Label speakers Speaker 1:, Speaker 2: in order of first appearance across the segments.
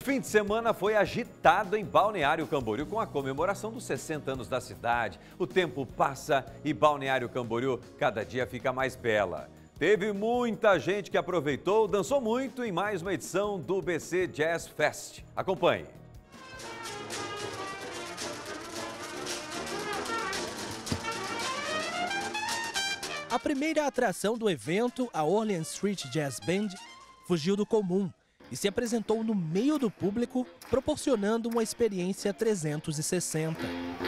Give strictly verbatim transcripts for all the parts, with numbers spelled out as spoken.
Speaker 1: Fim de semana foi agitado em Balneário Camboriú com a comemoração dos sessenta anos da cidade. O tempo passa e Balneário Camboriú cada dia fica mais bela. Teve muita gente que aproveitou, dançou muito em mais uma edição do B C Jazz Fest. Acompanhe.
Speaker 2: A primeira atração do evento, a Orleans Street Jazz Band, fugiu do comum e se apresentou no meio do público, proporcionando uma experiência trezentos e sessenta.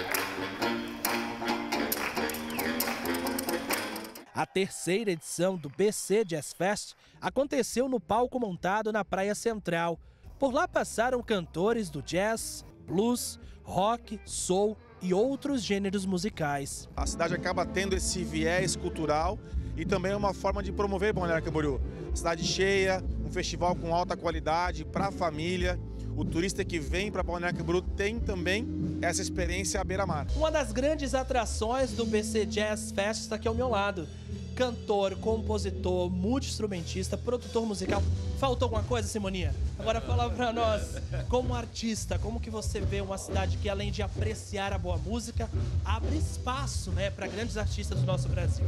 Speaker 2: A terceira edição do B C Jazz Fest aconteceu no palco montado na Praia Central. Por lá passaram cantores do jazz, blues, rock, soul e outros gêneros musicais.
Speaker 3: A cidade acaba tendo esse viés cultural e também é uma forma de promover Balneário Camboriú. Cidade cheia, um festival com alta qualidade para a família. O turista que vem para Balneário Camboriú tem também essa experiência à beira-mar.
Speaker 2: Uma das grandes atrações do B C Jazz Fest está aqui ao meu lado. Cantor, compositor, multi-instrumentista, produtor musical. Faltou alguma coisa, Simoninha? Agora fala pra nós, como artista, como que você vê uma cidade que, além de apreciar a boa música, abre espaço, né, para grandes artistas do nosso Brasil?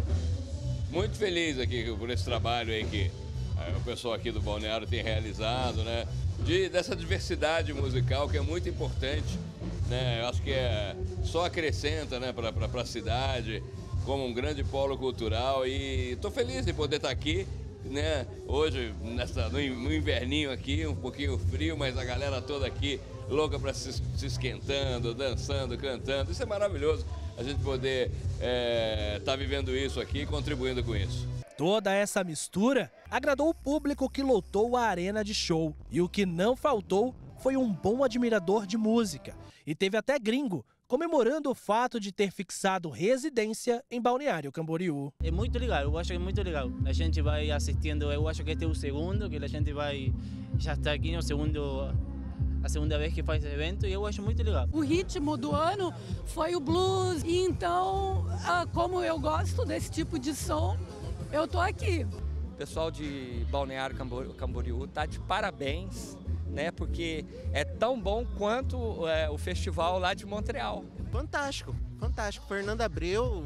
Speaker 4: Muito feliz aqui por esse trabalho aí que é, o pessoal aqui do Balneário tem realizado, né? De, dessa diversidade musical que é muito importante, né? Eu acho que é, só acrescenta, né, para a cidade como um grande polo cultural e estou feliz de poder estar aqui, né? Hoje nessa, no, no inverninho aqui, um pouquinho frio, mas a galera toda aqui louca para se, se esquentando, dançando, cantando. Isso é maravilhoso, a gente poder estar é, tá vivendo isso aqui e contribuindo com isso.
Speaker 2: Toda essa mistura agradou o público que lotou a arena de show. E o que não faltou foi um bom admirador de música. E teve até gringo comemorando o fato de ter fixado residência em Balneário Camboriú.
Speaker 5: É muito legal, eu acho que é muito legal. A gente vai assistindo, eu acho que este é o segundo, que a gente vai, já está aqui no segundo, a segunda vez que faz evento e eu acho muito legal.
Speaker 6: O ritmo do ano foi o blues, e então, como eu gosto desse tipo de som, eu tô aqui.
Speaker 7: O pessoal de Balneário Camboriú tá de parabéns, né? Porque é tão bom quanto é, o festival lá de Montreal.
Speaker 8: Fantástico, fantástico. Fernanda Abreu,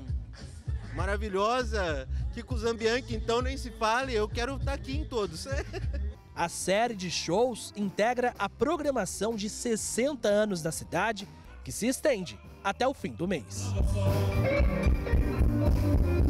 Speaker 8: maravilhosa. Kiko Zambianchi, então nem se fale, eu quero estar aqui em todos.
Speaker 2: A série de shows integra a programação de sessenta anos da cidade, que se estende até o fim do mês.